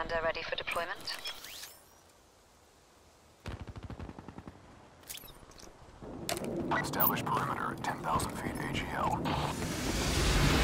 Pathfinder ready for deployment? Establish perimeter at 10,000 feet AGL.